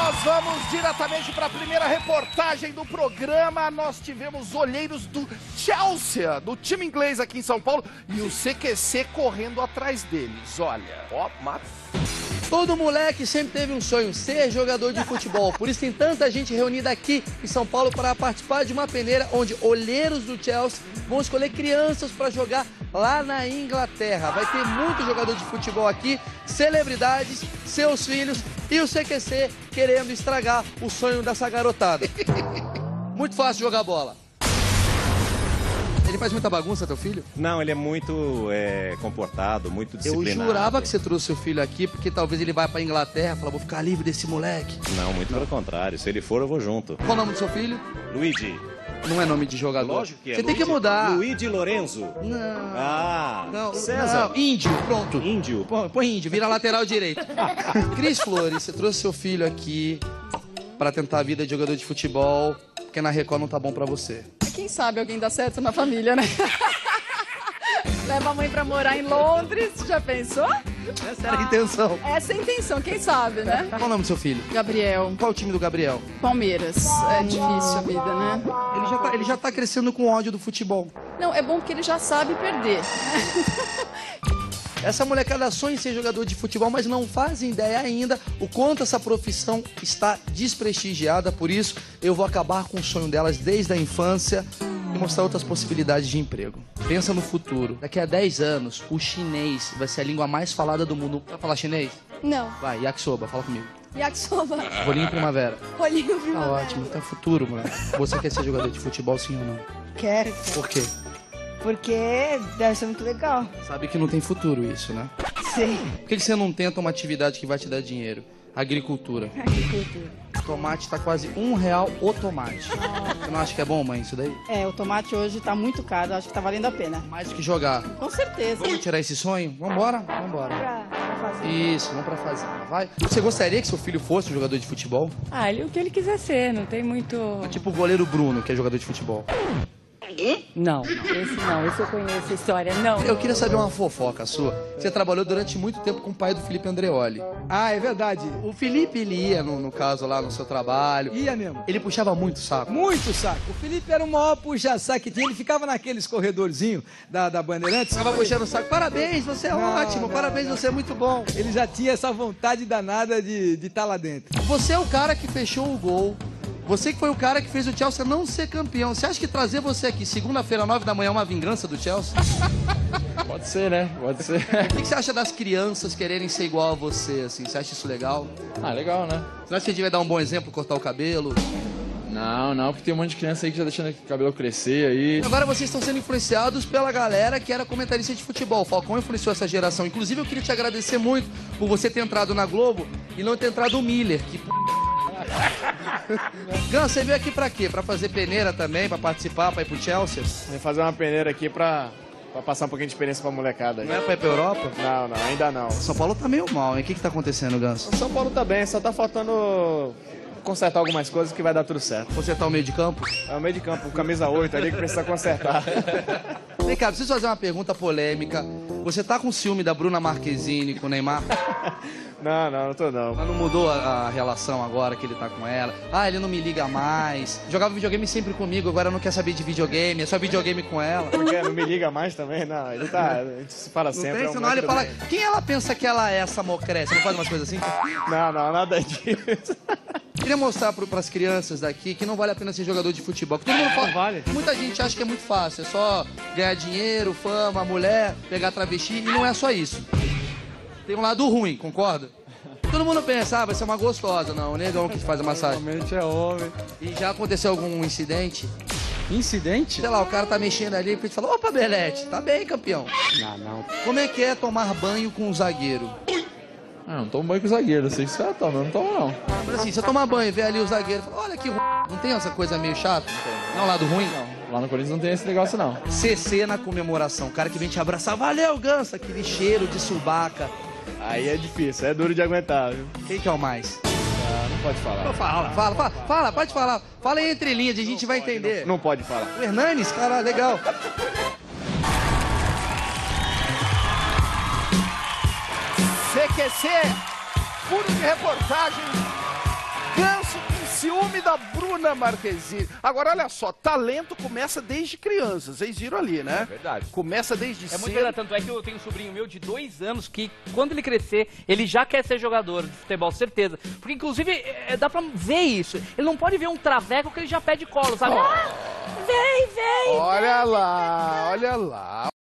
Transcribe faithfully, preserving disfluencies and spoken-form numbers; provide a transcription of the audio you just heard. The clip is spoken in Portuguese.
nós vamos diretamente para a primeira reportagem do programa. Nós tivemos olheiros do Chelsea, do time inglês aqui em São Paulo, e o C Q C correndo atrás deles. Olha, ó, mata. Todo moleque sempre teve um sonho, ser jogador de futebol. Por isso tem tanta gente reunida aqui em São Paulo para participar de uma peneira onde olheiros do Chelsea vão escolher crianças para jogar lá na Inglaterra. Vai ter muito jogador de futebol aqui, celebridades, seus filhos e o C Q C querendo estragar o sonho dessa garotada. Muito fácil jogar bola. Ele faz muita bagunça, teu filho? Não, ele é muito é, comportado, muito disciplinado. Eu jurava que você trouxe seu filho aqui, porque talvez ele vai pra Inglaterra e fala, vou ficar livre desse moleque. Não, muito Não. pelo contrário. Se ele for, eu vou junto. Qual o nome do seu filho? Luigi. Não é nome de jogador. Lógico que é. Você Luigi, tem que mudar. Luigi Lorenzo. Não. Ah, não, César. Não. Índio, pronto. Índio. Põe, põe índio, vira lateral direito. Cris Flores, você trouxe seu filho aqui pra tentar a vida de jogador de futebol, porque na Record não tá bom pra você. Quem sabe alguém dá certo na família, né? Leva a mãe pra morar em Londres, já pensou? Essa era a intenção. Essa é a intenção, quem sabe, né? Qual o nome do seu filho? Gabriel. Qual o time do Gabriel? Palmeiras. É difícil a vida, né? Ele já tá, ele já tá crescendo com ódio do futebol. Não, é bom porque ele já sabe perder. Essa molecada sonha em ser jogador de futebol, mas não fazem ideia ainda o quanto essa profissão está desprestigiada. Por isso, eu vou acabar com o sonho delas desde a infância e mostrar outras possibilidades de emprego. Pensa no futuro. Daqui a dez anos, o chinês vai ser a língua mais falada do mundo. Vai falar chinês? Não. Vai, yakisoba, fala comigo. Yakisoba. Rolinho primavera. Rolinho primavera. Tá ótimo, tá futuro, moleque. Você quer ser jogador de futebol, sim ou não? Quero. Por quê? Porque deve ser muito legal. Sabe que não tem futuro isso, né? Sim. Por que você não tenta uma atividade que vai te dar dinheiro? Agricultura. Agricultura. O tomate tá quase um real o tomate. Você não acha que é bom, mãe, isso daí? É, o tomate hoje tá muito caro, acho que tá valendo a pena. Mais do que jogar. Com certeza. Vamos tirar esse sonho? Vambora? Vambora. Pra, pra fazer. Isso, vamos pra fazer. Vai. Você gostaria que seu filho fosse um jogador de futebol? Ah, ele, o que ele quiser ser, não tem muito... Tipo o goleiro Bruno, que é jogador de futebol. Não, esse não, esse eu conheço a história, não. Eu queria saber uma fofoca sua. Você trabalhou durante muito tempo com o pai do Felipe Andreoli. Ah, é verdade. O Felipe, ele ia, no, no caso, lá no seu trabalho. Ia mesmo. Ele puxava muito saco. Muito saco. O Felipe era o maior puxa-saco que tinha. Ele ficava naqueles corredorzinhos da, da Bandeirantes. Ficava puxando o saco. Parabéns, você é Não, ótimo. não, Parabéns, não. você é muito bom. Ele já tinha essa vontade danada de estar tá lá dentro. Você é o cara que fechou o gol. Você que foi o cara que fez o Chelsea não ser campeão. Você acha que trazer você aqui segunda-feira, nove da manhã, é uma vingança do Chelsea? Pode ser, né? Pode ser. O que você acha das crianças quererem ser igual a você, assim? Você acha isso legal? Ah, legal, né? Você acha que a gente vai dar um bom exemplo, cortar o cabelo? Não, não, porque tem um monte de criança aí que já deixando o cabelo crescer aí. Agora vocês estão sendo influenciados pela galera que era comentarista de futebol. O Falcão influenciou essa geração. Inclusive, eu queria te agradecer muito por você ter entrado na Globo e não ter entrado o Miller, que... Gans, você veio aqui pra quê? Pra fazer peneira também, pra participar, pra ir pro Chelsea? Vou fazer uma peneira aqui pra, pra passar um pouquinho de experiência pra molecada. Aí. Não é pra ir pra Europa? Não, não, ainda não. São Paulo tá meio mal, hein? O que que tá acontecendo, Gans? O São Paulo tá bem, só tá faltando consertar algumas coisas que vai dar tudo certo. Consertar o meio de campo? É o meio de campo, camisa oito ali que precisa consertar. Vem cá, preciso fazer uma pergunta polêmica. Você tá com ciúme da Bruna Marquezine com o Neymar? Não, não, não tô não. Mas não mudou a, a relação agora que ele tá com ela? Ah, ele não me liga mais. Jogava videogame sempre comigo, agora não quer saber de videogame, é só videogame com ela. Porque não me liga mais também? Não, ele tá... A gente se fala Não sempre. tem, é um senão ele método fala... bem. Quem ela pensa que ela é, essa mocré? Você não faz umas coisas assim? Não, não, nada disso. Queria mostrar para as crianças daqui que não vale a pena ser jogador de futebol. Que todo mundo fala, Não vale. Muita gente acha que é muito fácil, é só ganhar dinheiro, fama, mulher, pegar travesti, e não é só isso. Tem um lado ruim, concorda? Todo mundo pensa, ah, vai ser uma gostosa. Não, o negão que faz a massagem. Realmente é homem. E já aconteceu algum incidente? Incidente? Sei lá, o cara tá mexendo ali e a gente fala, opa, Belete, tá bem, campeão. Não, não. Como é que é tomar banho com um zagueiro? Ah, não tomo banho com zagueiro, eu sei que os caras tomam, eu não tomo não. Mas assim, você toma banho e vê ali o zagueiro, fala, olha que ruim. Não tem essa coisa meio chata? Não é um lado ruim? Não, lá no Corinthians não tem esse negócio não. C C na comemoração, o cara que vem te abraçar, valeu, Ganso, aquele cheiro de subaca. Aí é difícil, é duro de aguentar, viu? Quem que é o mais? Ah, não pode falar. Fala, fala, fala, fala, pode falar. Fala aí entre linhas, a gente vai entender. Não pode falar. O Hernanes, cara, legal. C Q C, furo de reportagem Ganso com ciúme da Bruna Marquezine. Agora, olha só, talento começa desde criança. Vocês viram ali, né? É verdade. Começa desde É cedo. muito verdade, tanto é que eu tenho um sobrinho meu de dois anos que, quando ele crescer, ele já quer ser jogador de futebol, certeza. Porque, inclusive, é, dá pra ver isso. Ele não pode ver um traveco que ele já pede colo, sabe? Oh. Ah, vem, vem! Olha lá, olha lá.